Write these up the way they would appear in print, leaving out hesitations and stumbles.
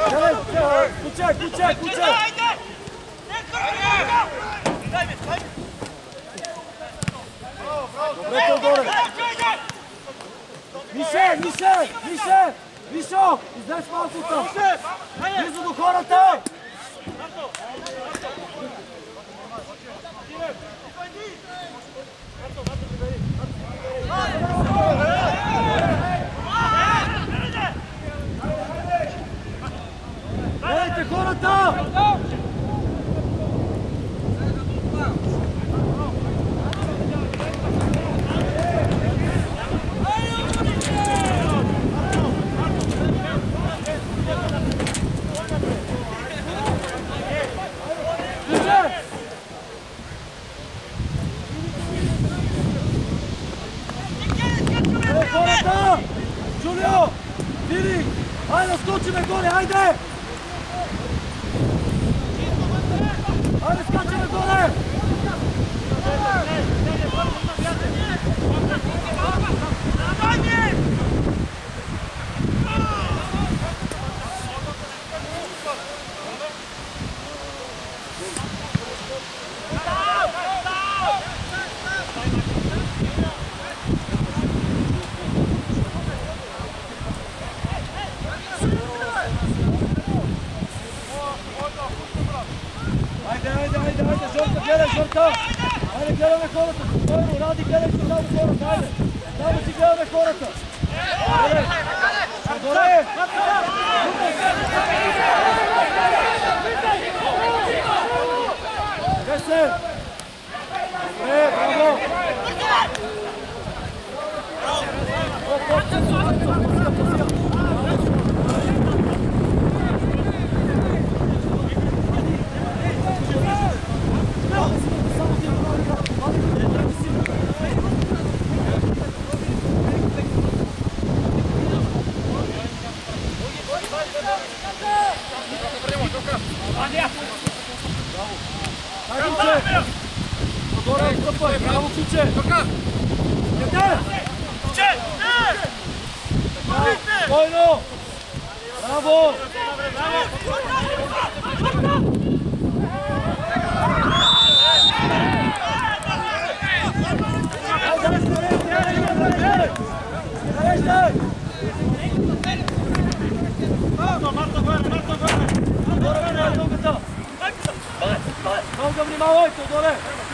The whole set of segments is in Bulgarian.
Kuće! Dobro to gore! Više! Višo! Izdeš malku tam! Blizu do horata! Gledajte horata! Giulio! Tiri! Ajde, skoči me gore, ajde! Ajde, skači me gore! Žorka! Ajde, gledaj me korata! Spojimo, radi, gledaj što tamo korata, ajde! Tamo si gledaj me korata! Ajde! Dore! Gdje se? Bravo! Bravo, kuće! Jete! Kuće! Spojno! Bravo! Noga vнимавайте, доле!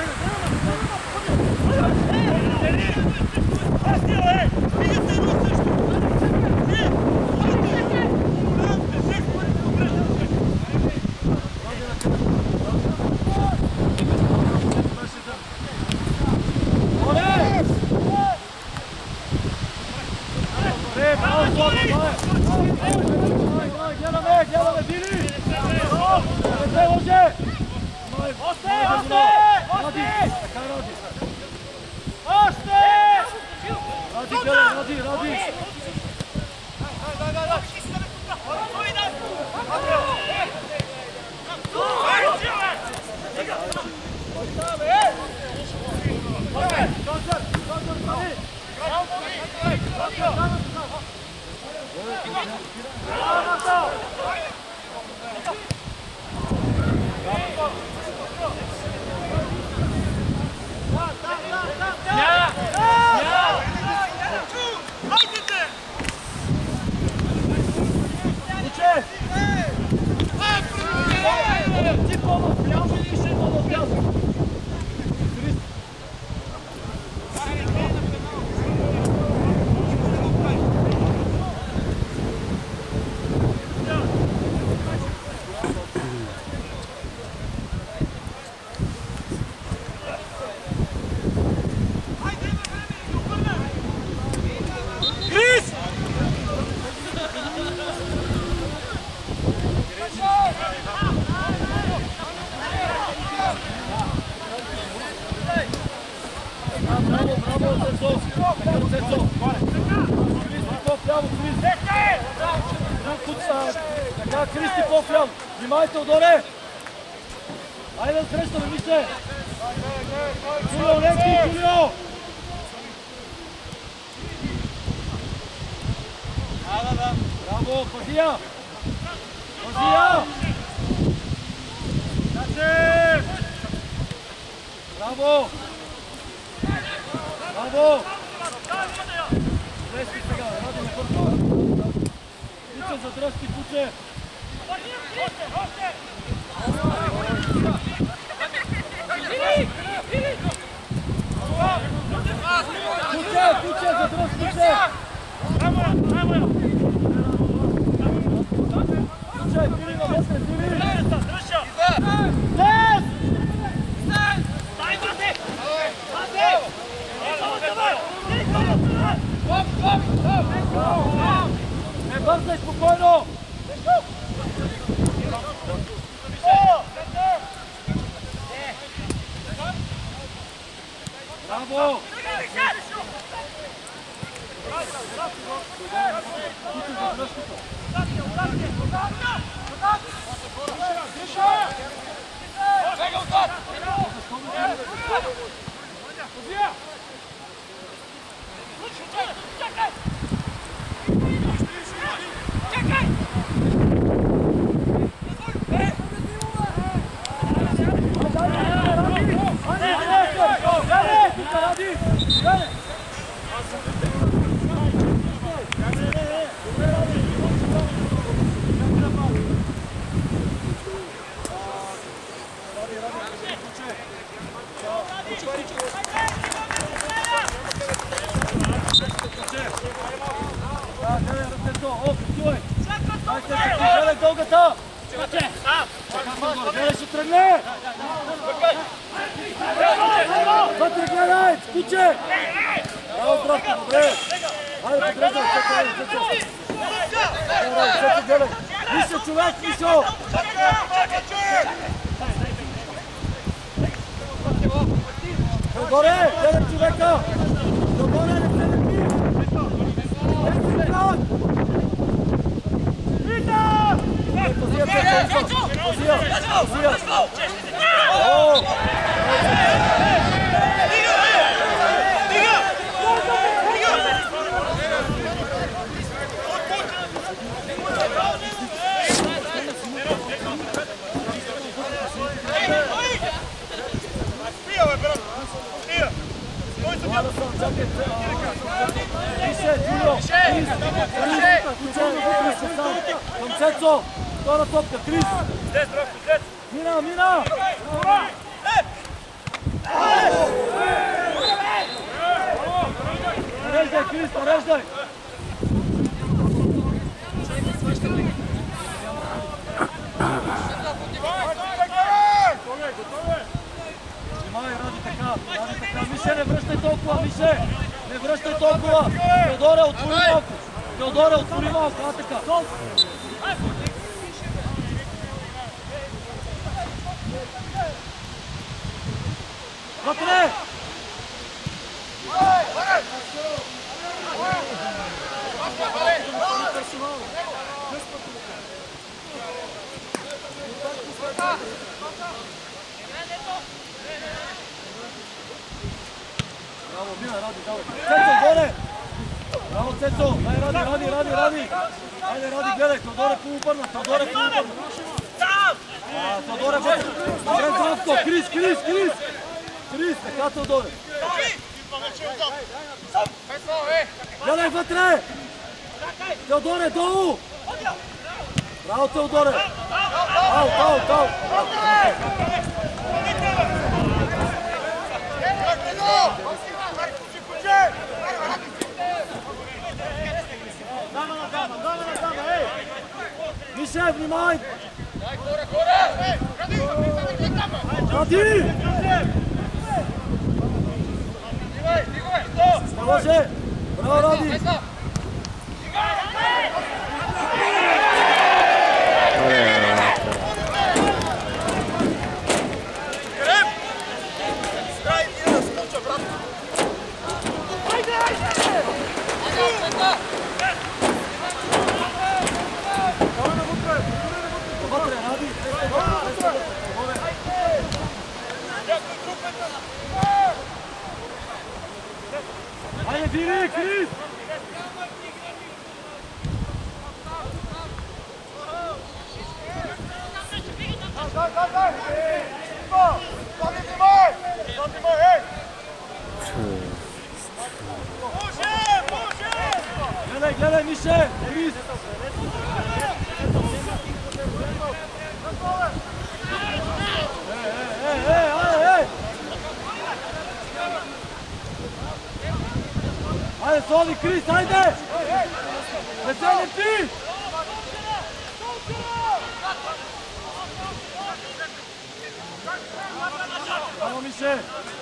Гледаме, Били! Не лъже! Още! Ради! Така, Кристи по-вляво. Внимайте отдоле. Айде да срещаме, мисля. Джулио, леки, Джулио. Браво, пази я. Позия! Браво! Браво! Дръжки сега, ради на бързо. Куче за дръжки, куче! Куче, за дръжки, куче! Куче, пили на вътре, пили! Дес! Не бързай, спокойно! Браво! Вътре гледай! Куче! Браво, Здравко, добре! Хайде, подреждай, гледай! Мисля, човек, Мишо! Догоре, гледай човека! Догоре, не се лепи! Не си крак! Позия, позия! Към Цецо! Втора топка, Крис! Мина, мина! Нареждай, Крис, нареждай! Внимай, ради така! Мише, не връщай толкова, Мише! Не връщай толкова! Теодоре, отвори малко! Теодоре, отвори малко, а така! Вътре! Браво, мина, Ради, давай! Цецо, горе! Браво, Цецо! Дай, Ради! Айде, Ради, гледай! Теодоре полупърна! Теодоре, вътре! Добре, Здравко! Крис! Крис, така Теодоре! Гледай вътре! Теодоре, долу! Браво, Теодоре! Ау! Мише, внимай! Ради! Може! Браво, Ради! Haydi Diri, Chris! Gledaj, Miše! Gris! Ej! Ajde, Soli, Kris, ajde! Veseli ti! Ajmo, Miše!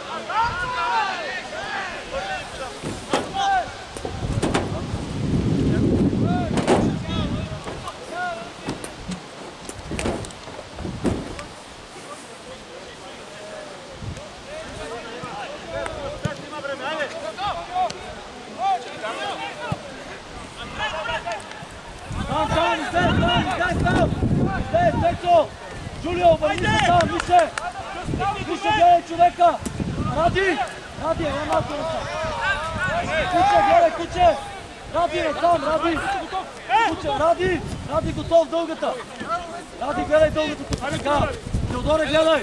Giulio, obavite tam, Miše! Miše, gledaj čoveka! Radi, evo malo sam. Kuće, gledaj, kuće! Radi, tam, radi! Kuće, radi, gotov, dългата! Radi, gledaj dългата кутика! Теодоре, гледай!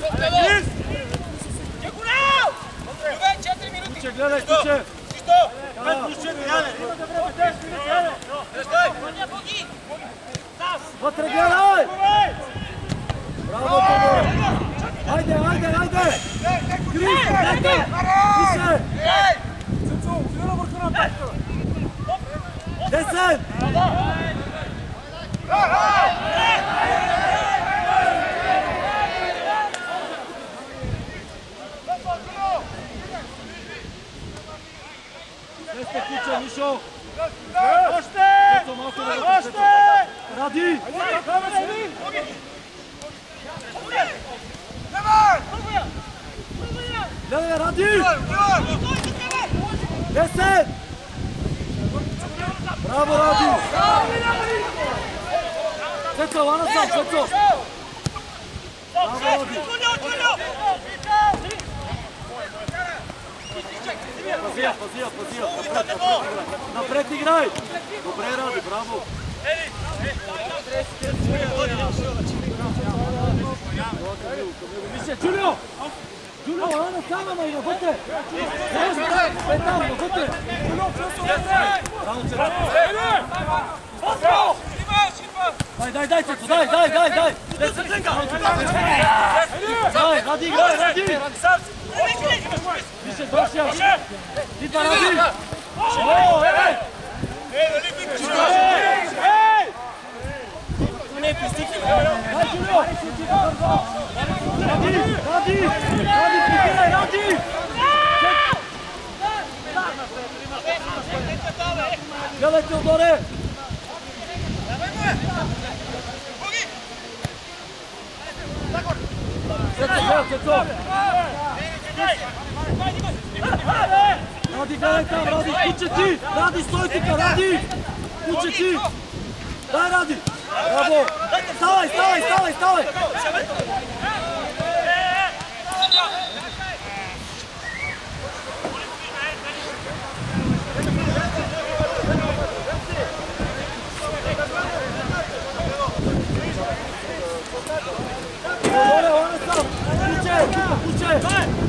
Kuće, gledaj, kuće! Вътре, гледай! Браво, Тодор! Айде! Крис, дете! Пише! 10! Десте, куче, Мишо! Още! Ради! Гледай, Ради! 10! Браво, Ради! Цецо, лана сам, Цецо! Браво, Ради! Пазия! Напред играй! Добре, Ради, браво! Miše, Giulio! Lana sama, ma навътре! Там, навътре! Дай, Цецо, дай! Дай, Ради, играй, Ради! Miše, Доша! Идва, Ради! Дай, Giulio! Ради, прикирай, Ради! Гледай, Теодоре! Цецо! Ради, гледай там, Ради! Куче ти! Ради, стой тука, Ради! Куче ти! Дай, Ради! Браво! Ставай! Добре, лана сам! Куче!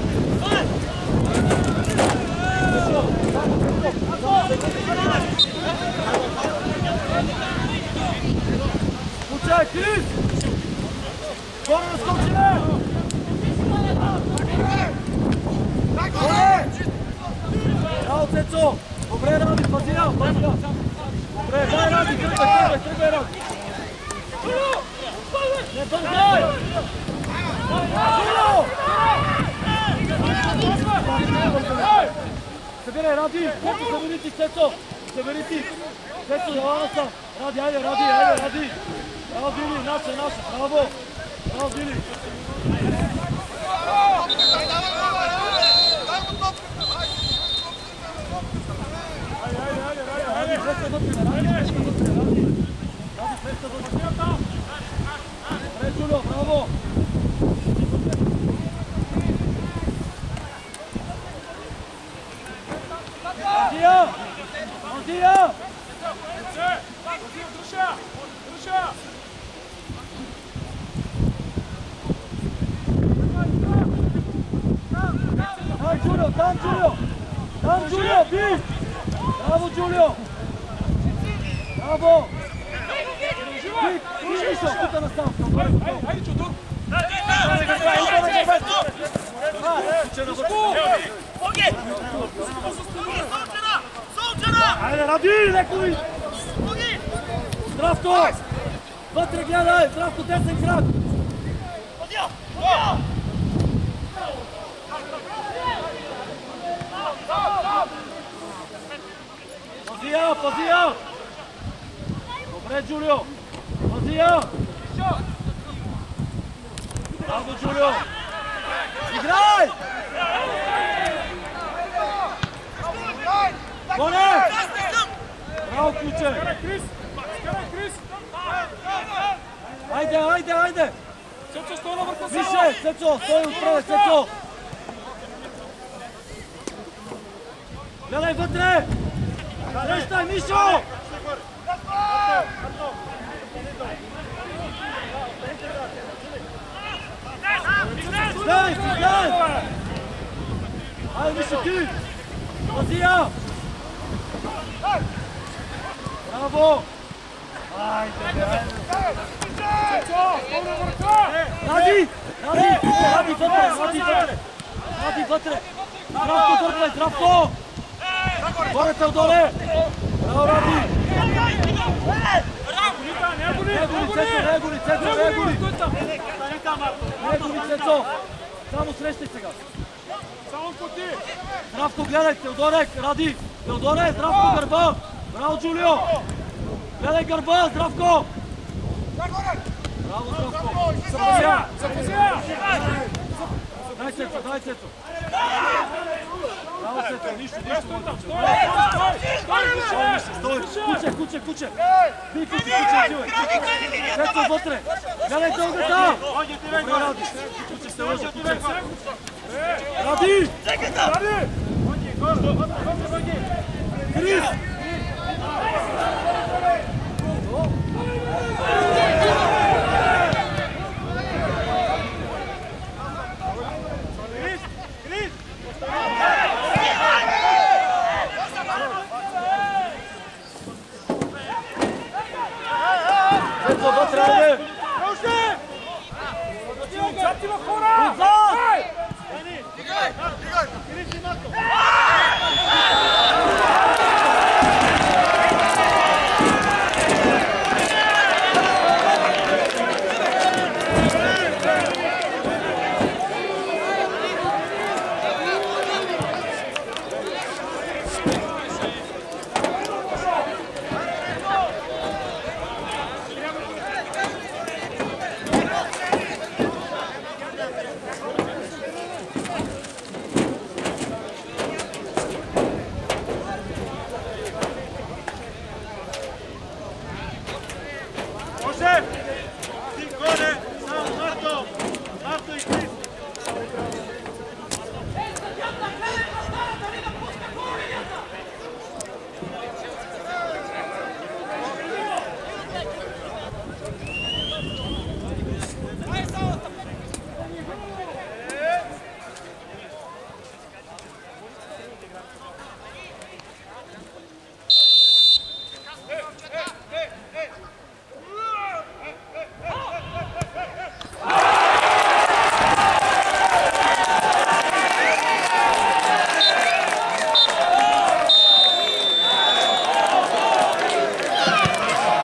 Куче, Крис! Горе наскочи! Браво, Цецо! Добре, Ради, пазия! Добре, дай, Ради, тръгвай, Ради! Не бързай! Събирай, Ради! Събери ти, Цецо! Цецо, лана сам! Ради, айде, Ради! Браво, Били, наша! Браво, Били! Giulio, bravo! Andija! Tam Giulio, bi! Bravo Giulio! Bravo! Mišo, puta na stavku, Ajde ću tu! Ajde, radi, nekovi! Zdravko! Vatre gledaj, Zdravko, desen krak! Pozija! Dobre, Giulio! Pozija! Bravo, Giulio! Igraj! Konec! Bravo, ključe! Ajde! Ceco stoji na vrhu sama! Više, Ceco, stoji u strane, Ceco! Gledaj, Vatre! Reštaj, Mišo! Staj! Ajde, Mišo, ti! Pozija! Bravo! Ajde! Radi, Vatre! Zdravko! Gore Teodore! Bravo, Radi! Reguli, Ceco! Samo srećnice ga! Samo ko ti! Zdravko, gledaj, Teodore, Radi! Teodore, Zdravko, Garba! Bravo, Giulio! Gledaj, Garba, Zdravko! Bravo, Zdravko! Zapozija! Daj, Ceco! Bravo, Ceco, ništa! Stoj! Kuće! Bi kuće, Ceco, Votre! Gledaj, Teodore, tam! Dobro radiš! Kuće se lože, kuće! Radi! Kris! Ceco, Vatre, ajde!